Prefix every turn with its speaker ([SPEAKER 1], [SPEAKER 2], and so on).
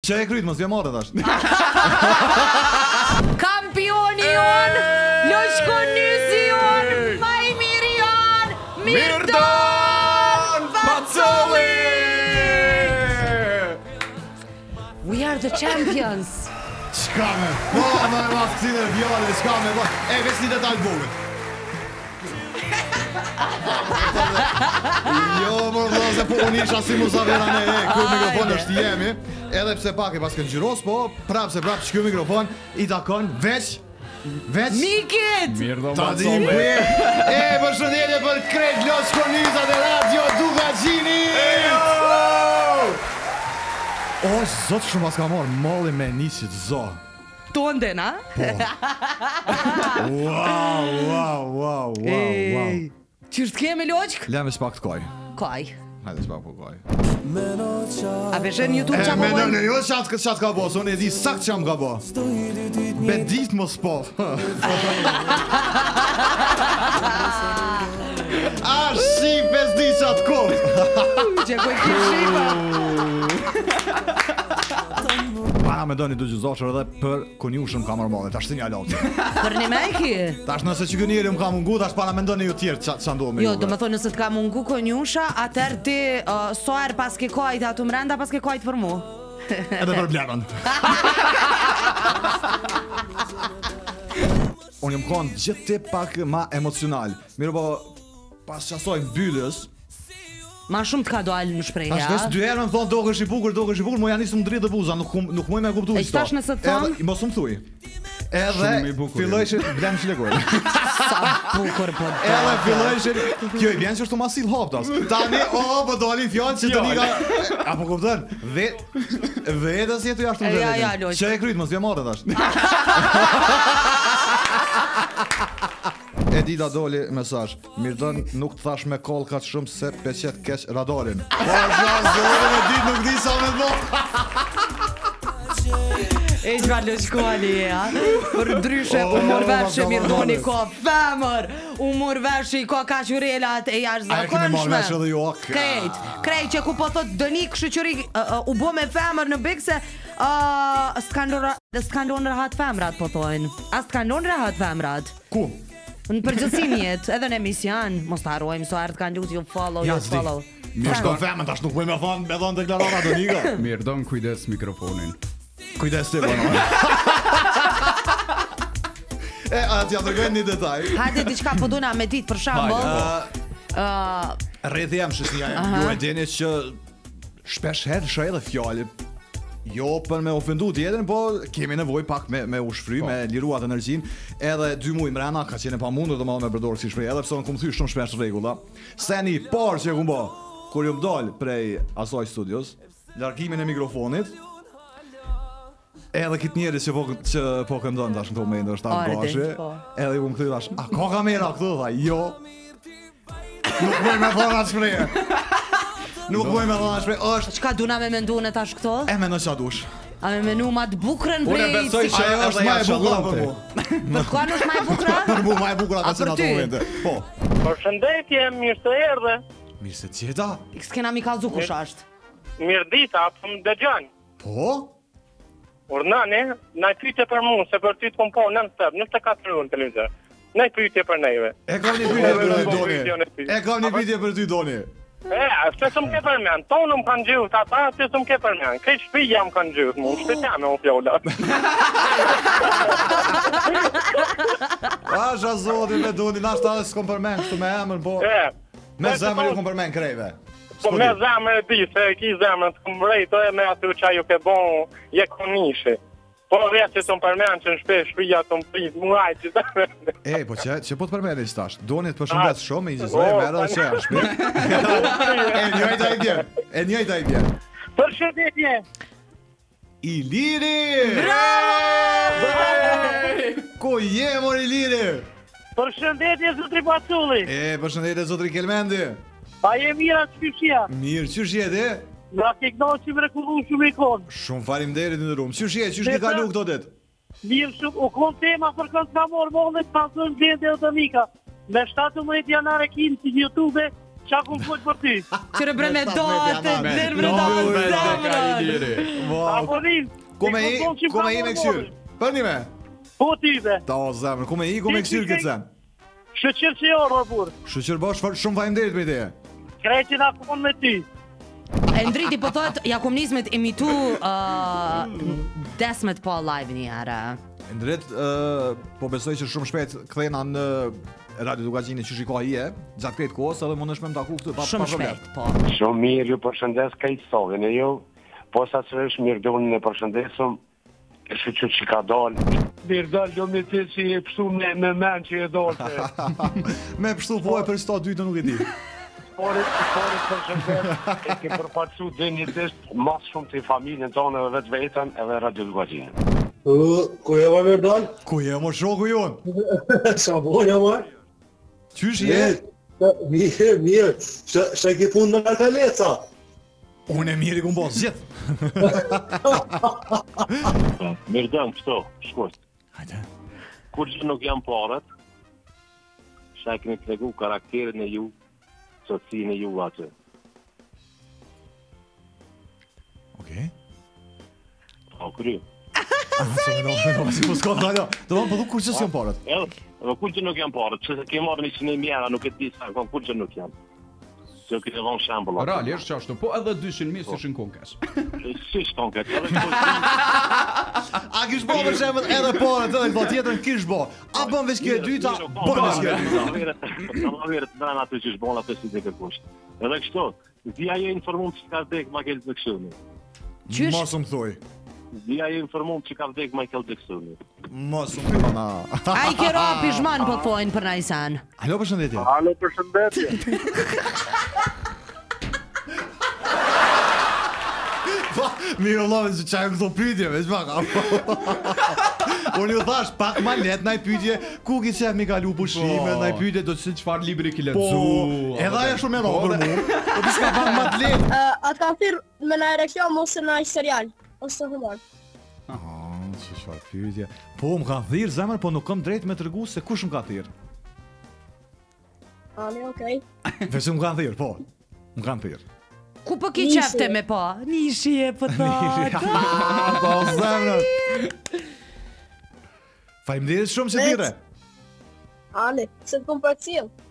[SPEAKER 1] Që e kryt, mos vje marrë tash.
[SPEAKER 2] Kampioni jon, Loshkonyzi jon, ma I miri jon, Mirdon Pacoli! We are the champions.
[SPEAKER 1] Qka me? Po, me mas kësine vjallë, qka me? E, veç një detalj vogët. Jo, mërdo, se po unë isha si Musavera ne, kjo mikrofon është jemi. Edhe pse pak e pas kënë gjyros, po, prap se prap që kjo mikrofon i takon veç
[SPEAKER 2] Mikit!
[SPEAKER 3] Mirdon
[SPEAKER 1] ta di
[SPEAKER 3] Pacoli.
[SPEAKER 1] e përshëndetje për krejt Loshkonyza dhe Radio Dugagjini! O, zot shumë as ka marrë molli me nisit zot.
[SPEAKER 2] Tonden, ha?
[SPEAKER 1] Wow.
[SPEAKER 2] Qështë kemi loqk?
[SPEAKER 1] Leme s'pak të koj.
[SPEAKER 2] Kaj.
[SPEAKER 1] Hajde s'pak po koj.
[SPEAKER 2] A beshen YouTube qa po
[SPEAKER 1] Me
[SPEAKER 2] bojnë?
[SPEAKER 1] në jo qatë ka bo, so në e di sakt që am ka bo. Be dit mos po. A shqipe s'di qatë kohë.
[SPEAKER 2] Që koj këshipa.
[SPEAKER 1] Para me do një du gjëzoshër edhe për konjushëm ka mërmallet, tash të një alotë.
[SPEAKER 2] Për një me ki?
[SPEAKER 1] Tash nëse që kënjeri më ka mungu, tash para me ndoni ju tjerë që ndohë me
[SPEAKER 2] Jo,
[SPEAKER 1] juve.
[SPEAKER 2] do me thonë nëse t'ka mungu konjusha, atër ti soar pas ke kajt atu mrenda, pas ke kajt për mu.
[SPEAKER 1] Edhe për blerën. Unë jëmë konë gjithë ti pak ma emocional. Mirë po, pas qasoj mbyllës,
[SPEAKER 2] Ma shumë t'ka doalë në shprejja.
[SPEAKER 1] tash veç dy herë më thonë do kësht i bukur, mu janë nisë më dritë dhe buza, nuk muj me kuptu
[SPEAKER 2] E qëtash nëse të thonë?
[SPEAKER 1] Edhe, mos më thuj.
[SPEAKER 3] Shumë i
[SPEAKER 1] Edhe
[SPEAKER 3] bukur
[SPEAKER 1] filloj që blem që legoj.
[SPEAKER 2] Sa bukur po të.
[SPEAKER 1] Edhe filloj që kjo i vjen që është të masil hoptas. Tani, po doli fjallë që të një ka... Apo kuptën? Vetës jetu jashtë të
[SPEAKER 2] Ja,
[SPEAKER 1] vetë.
[SPEAKER 2] loq.
[SPEAKER 1] Që e kryt, mos vje marrë tash. Edita doli mesazh. Mirdon nuk të thash me koll ka shumë se peqet keq radarin. Po zgjazore me ditë nuk di sa me të bo.
[SPEAKER 2] E që va Loshkoni, ha? Për ndryshe, u mor vershe Mirdoni ka femër, u mor vershe I ka kashurelat e jash
[SPEAKER 1] A e keni marrë
[SPEAKER 2] zakonshme.
[SPEAKER 1] vesh edhe ju, ok.
[SPEAKER 2] Krejt që ku po thot dënik shëqëri u bo me femër në big se s'kandon rahat femrat po thojnë. A s'kandon rahat femrat?
[SPEAKER 1] Ku?
[SPEAKER 2] Në përgjithësim jetë, edhe në emision, mos të harrojmë, so artë kanë lutë ju follow,
[SPEAKER 1] Ja,
[SPEAKER 2] ju
[SPEAKER 1] s'di.
[SPEAKER 2] follow.
[SPEAKER 1] Tash ka femën, tash nuk me thonë deklarata do niga.
[SPEAKER 3] Mirdon, kujdes mikrofonin.
[SPEAKER 1] Kujdes ti, bano. A t'ja tërgojnë një detaj.
[SPEAKER 2] Hajde diçka po duna me ditë për shembull.
[SPEAKER 1] Rrethi jam shëshnia jam. Ju e dini që shpesh herë shë edhe fjallë. Jo për me ofendu tjetrin, po kemi nevoj pak me ushfry, me liruat energjin. Edhe 2 muaj mrena ka qenë pa mundur dhe ma me përdorë si shprej. Edhe pëse në këmë thy shumë shpesh rregulla. Seni parë që këmë bo, kur ju më dollë prej asaj studios, largimin e mikrofonit, edhe këtë njerës që po këndon tash në të momentin është atë bashi, edhe ju më këthy tash, a ka kamera këtu, tha, jo. Nuk mëj me thonë atë shpreje. Nuk mëj me thonë atë shpreje, është...
[SPEAKER 2] Çka duna me mendu në tash këto?
[SPEAKER 1] E me në qa dush.
[SPEAKER 2] A me menu ma të bukrën
[SPEAKER 3] Unë e
[SPEAKER 2] prej...
[SPEAKER 3] besoj që
[SPEAKER 1] Ajo është ma e bukura për mu.
[SPEAKER 2] Për kanë është ma e bukra?
[SPEAKER 1] Për mu ma e bukura ka
[SPEAKER 2] A,
[SPEAKER 1] që në
[SPEAKER 2] për
[SPEAKER 1] ato
[SPEAKER 2] ty?
[SPEAKER 1] momente. Po.
[SPEAKER 4] Përshëndetje, mirë se erdhe.
[SPEAKER 1] Mirë se tjeta?
[SPEAKER 2] S'kena mi kalzu kush ashtë.
[SPEAKER 4] Mirë dita, po më dëgjon.
[SPEAKER 1] Po?
[SPEAKER 4] Urnani, na pyetje për mua, se për ty të kom po nën step, 24 orë në televizor. Na pyetje për neve.
[SPEAKER 1] E kam një pyetje për ty, Doni. E kam një pyetje për ty, Doni.
[SPEAKER 4] Se s'm ke përmen, tonë më kanë gjyhut ata, se s'm ke përmen. Këtë shpija më kanë gjyhut mu, shpita me unë fjolla.
[SPEAKER 1] Asha zoti me Doni, nashtë ta s'kom përmen kështu me emër, po... Me zemër ju kom përmen krejve.
[SPEAKER 4] Po me zemër e di, se ki zemër të kom vrejto e me aty qa ju ke bon, je konishi. Po rreth që të më përmen që në shpija të më prit, muaj që të
[SPEAKER 1] Po që po të përmeni që tash, Doni të përshëndet shumë, i gjithë e merë dhe që janë shpit. E njëjta i bjerë.
[SPEAKER 4] Përshëndetje!
[SPEAKER 1] Iliri! Ku je, mor Iliri?
[SPEAKER 4] Përshëndetje, zotri Pacoli!
[SPEAKER 1] Përshëndetje, zotri Kelmendi.
[SPEAKER 4] A je mira të shpishia?
[SPEAKER 1] Mirë, qysh jeti?
[SPEAKER 4] Nga ke knoqë që mrekullu shumë i konë.
[SPEAKER 1] Shumë faleminderit në rumë. Qysh je, qysh ki kalu këto dit?
[SPEAKER 4] Mirë shumë, u konë tema për kënë ka morë mollet, pa zënë gjende e të mika. Me 17 janare kinë si YouTube, qa ku më folë për ti?
[SPEAKER 2] Qërë bre me dote, dërë bre dote zemrën.
[SPEAKER 4] Apo din?
[SPEAKER 1] Ku me i me kësyrë? Për një me?
[SPEAKER 4] Po t'ide.
[SPEAKER 1] Ta o zemrë, ku me me kësyrë këtë zemë?
[SPEAKER 4] Shëqirë që jo, Robur.
[SPEAKER 1] Shëqyrë bosh, shumë faleminderit për ideje.
[SPEAKER 4] Krejti nga kupon me ti.
[SPEAKER 2] E ndriti po thot, ja komunizmet imitu desmet po live një herë.
[SPEAKER 1] Ndrit, po besoj që shumë shpejt kthena në Radio Dugazini që shikoj je, gjatë këtë kohës edhe mundesh me më taku këtu pa
[SPEAKER 2] Shumë
[SPEAKER 1] problem.
[SPEAKER 2] shpejt, po.
[SPEAKER 5] Shumë mirë, ju përshëndes Kajsovin e ju, po sa që është mirë donin e përshëndesëm, e shu që ka dalë. Mirë dalë, do me të që e pështu me men që e dalë.
[SPEAKER 1] Me pështu po e për sta dytë nuk e di.
[SPEAKER 5] Pore përshëndes, e ke përpacu dhe një test mas shumë të familjen tonë edhe vetë vetën edhe Radio Dugazini.
[SPEAKER 6] Ku e ma mirë dalë?
[SPEAKER 1] Ku je mo shoku jon?
[SPEAKER 6] Sa bonja ma?
[SPEAKER 1] Qysh je?
[SPEAKER 6] Mirë. Shë ke punë në Kaleca?
[SPEAKER 1] Unë e mirë i kumbo zjet.
[SPEAKER 5] Mirë dëmë kështu, shkurt.
[SPEAKER 1] Hajde.
[SPEAKER 5] Kur që nuk jam parët, shë e keni të regu karakterin e ju, socin e ju atë.
[SPEAKER 1] Okej.
[SPEAKER 5] O, kry.
[SPEAKER 1] Si po s'ka dalë. Do të po kur që s'jam parët.
[SPEAKER 5] Edhe kur që nuk jam parët, që ke marrë 100 mijëra, nuk e di sa, kur që nuk jam. Se o këtë dhonë shambull.
[SPEAKER 3] Realisht që ashtu, po edhe 200.000 si shën kes.
[SPEAKER 5] Si shton këtë, edhe këtu.
[SPEAKER 1] A kish bo për shembull edhe parët edhe këto tjetër kish bo. A bën veç kjo e dyta, bën veç kjo e dyta.
[SPEAKER 5] Në verë të nërën atë që shbon atë si dhe kërkusht. Edhe kështu, dhja je informum që ka vdek Michael Jacksoni.
[SPEAKER 2] Qysh?
[SPEAKER 1] Mos më thuj.
[SPEAKER 5] Dhja je informum që ka vdek Michael Jacksoni.
[SPEAKER 1] Mos më thuj.
[SPEAKER 2] A i kero pishman po thojnë për najsan.
[SPEAKER 1] Alo, përshëndetje.
[SPEAKER 4] Alo, përshëndetje.
[SPEAKER 1] Mirë Allah, që qajmë këto pyetje, veç pak. Unë ju thash, pak ma let, naj pyetje, ku ki qef mi kalu pushime, naj pyetje do të
[SPEAKER 3] Çfarë libri ki
[SPEAKER 1] Po,
[SPEAKER 3] lexu?
[SPEAKER 1] edhe ajo shumë e robër mu, po ti s'ka pak ma të let.
[SPEAKER 7] Atë kanë thirrë me në reklam ose në serial, ose humor.
[SPEAKER 1] Që çfarë pyetje. Po, më kanë thirr zemër, po nuk kam drejt me t'regu se kush më ka thirr.
[SPEAKER 7] Okej.
[SPEAKER 1] Veç më kanë thirr, po. Më kanë thirr.
[SPEAKER 2] Ku po ki
[SPEAKER 7] Nishi.
[SPEAKER 2] qefte me po? Nishi e po thot.
[SPEAKER 1] Po, zemër. Faleminderit shumë që thirre.
[SPEAKER 7] Se të kom për cilë.